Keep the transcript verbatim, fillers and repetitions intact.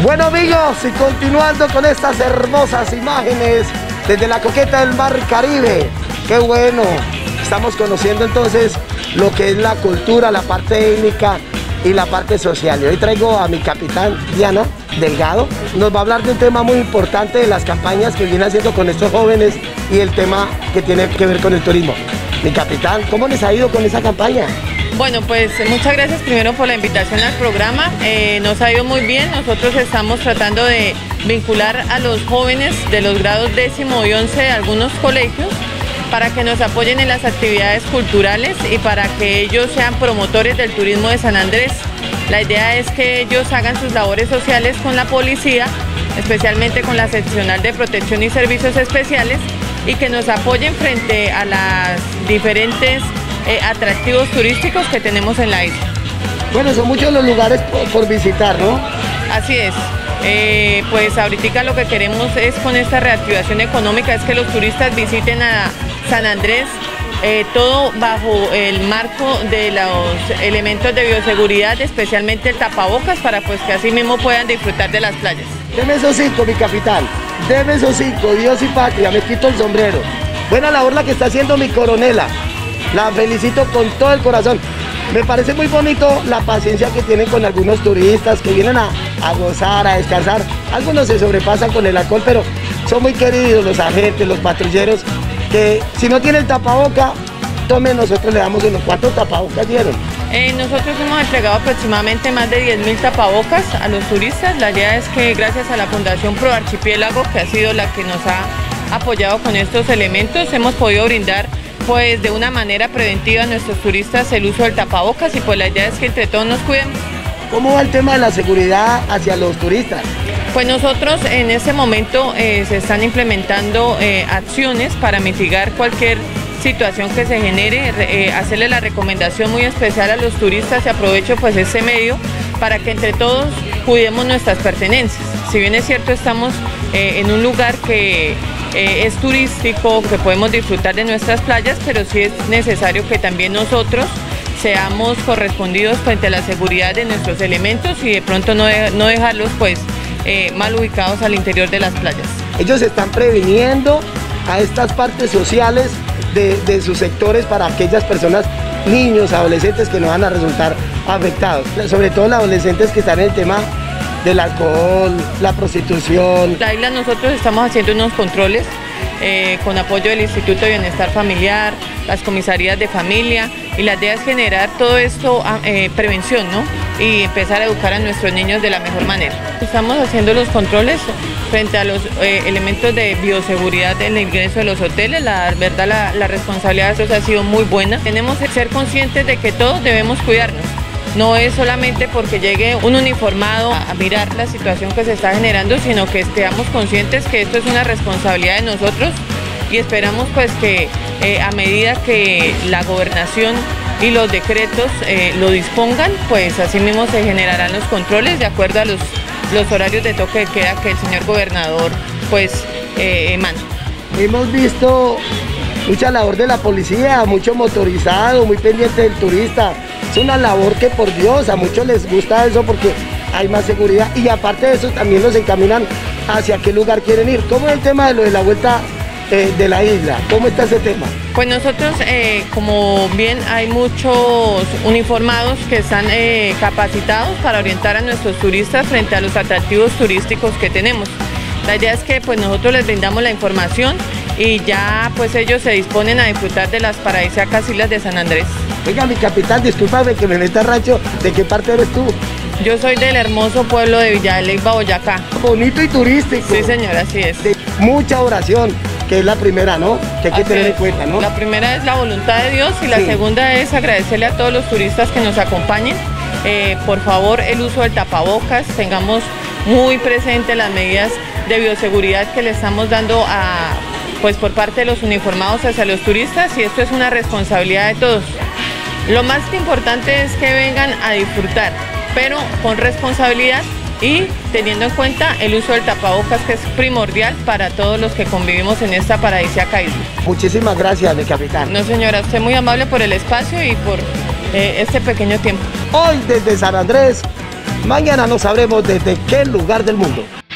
Bueno amigos, y continuando con estas hermosas imágenes desde la coqueta del Mar Caribe, qué bueno, estamos conociendo entonces lo que es la cultura, la parte étnica y la parte social. Y hoy traigo a mi capitán Diana Delgado, nos va a hablar de un tema muy importante de las campañas que viene haciendo con estos jóvenes y el tema que tiene que ver con el turismo. Mi capitán, ¿cómo les ha ido con esa campaña? Bueno, pues muchas gracias primero por la invitación al programa, eh, nos ha ido muy bien. Nosotros estamos tratando de vincular a los jóvenes de los grados décimo y once de algunos colegios para que nos apoyen en las actividades culturales y para que ellos sean promotores del turismo de San Andrés. La idea es que ellos hagan sus labores sociales con la policía, especialmente con la seccional de protección y servicios especiales, y que nos apoyen frente a los diferentes eh, atractivos turísticos que tenemos en la isla. Bueno, son muchos los lugares por, por visitar, ¿no? Así es. Eh, pues ahorita lo que queremos es, con esta reactivación económica, es que los turistas visiten a San Andrés, eh, todo bajo el marco de los elementos de bioseguridad, especialmente el tapabocas, para pues que así mismo puedan disfrutar de las playas. Deme esos cinco, mi capitán, deme esos cinco, Dios y patria, me quito el sombrero. Buena labor la que está haciendo mi coronela, la felicito con todo el corazón. Me parece muy bonito la paciencia que tienen con algunos turistas que vienen a, a gozar, a descansar. Algunos se sobrepasan con el alcohol, pero son muy queridos los agentes, los patrulleros, que si no tienen tapaboca, tomen, nosotros le damos unos. ¿Cuántos tapabocas dieron? Eh, nosotros hemos entregado aproximadamente más de diez mil tapabocas a los turistas. La idea es que gracias a la Fundación Pro Archipiélago, que ha sido la que nos ha apoyado con estos elementos, hemos podido brindar pues de una manera preventiva a nuestros turistas el uso del tapabocas, y pues la idea es que entre todos nos cuidemos. ¿Cómo va el tema de la seguridad hacia los turistas? Pues nosotros en este momento eh, se están implementando eh, acciones para mitigar cualquier situación que se genere, eh, hacerle la recomendación muy especial a los turistas, y aprovecho pues ese medio para que entre todos cuidemos nuestras pertenencias. Si bien es cierto, estamos eh, en un lugar que eh, es turístico, que podemos disfrutar de nuestras playas, pero sí es necesario que también nosotros seamos correspondidos frente a la seguridad de nuestros elementos y de pronto no, de, no dejarlos pues eh, mal ubicados al interior de las playas. Ellos están previniendo a estas partes sociales de, de sus sectores para aquellas personas, niños, adolescentes que no van a resultar afectados, sobre todo los adolescentes que están en el tema del alcohol, la prostitución. La isla, nosotros estamos haciendo unos controles eh, con apoyo del Instituto de Bienestar Familiar, las comisarías de familia, y la idea es generar todo esto, eh, prevención, ¿no? Y empezar a educar a nuestros niños de la mejor manera. Estamos haciendo los controles frente a los eh, elementos de bioseguridad en el ingreso de los hoteles. La verdad, la, la responsabilidad de eso ha sido muy buena. Tenemos que ser conscientes de que todos debemos cuidarnos. No es solamente porque llegue un uniformado a mirar la situación que se está generando, sino que estemos conscientes que esto es una responsabilidad de nosotros, y esperamos pues que eh, a medida que la gobernación y los decretos eh, lo dispongan, pues así mismo se generarán los controles de acuerdo a los, los horarios de toque de queda que el señor gobernador pues eh, manda. Hemos visto mucha labor de la policía, mucho motorizado, muy pendiente del turista. Es una labor que, por Dios, a muchos les gusta eso porque hay más seguridad, y aparte de eso también los encaminan hacia qué lugar quieren ir. ¿Cómo es el tema de lo de la vuelta eh, de la isla? ¿Cómo está ese tema? Pues nosotros, eh, como bien hay muchos uniformados que están eh, capacitados para orientar a nuestros turistas frente a los atractivos turísticos que tenemos. La idea es que pues nosotros les brindamos la información y ya pues ellos se disponen a disfrutar de las paradisíacas islas de San Andrés. Oiga, mi capitán, discúlpame que me meta rancho, ¿de qué parte eres tú? Yo soy del hermoso pueblo de Villa de Leyva, Boyacá. Bonito y turístico. Sí, señor, así es. De mucha oración, que es la primera, ¿no? Que hay que así tener es. en cuenta, ¿no? La primera es la voluntad de Dios, y la sí. segunda es agradecerle a todos los turistas que nos acompañen. Eh, por favor, el uso del tapabocas, tengamos muy presente las medidas de bioseguridad que le estamos dando a, pues por parte de los uniformados hacia los turistas, y esto es una responsabilidad de todos. Lo más importante es que vengan a disfrutar, pero con responsabilidad y teniendo en cuenta el uso del tapabocas, que es primordial para todos los que convivimos en esta paradisíaca isla. Muchísimas gracias, mi capitán. No, señora, usted muy amable por el espacio y por eh, este pequeño tiempo. Hoy desde San Andrés, Mañana no sabremos desde qué lugar del mundo.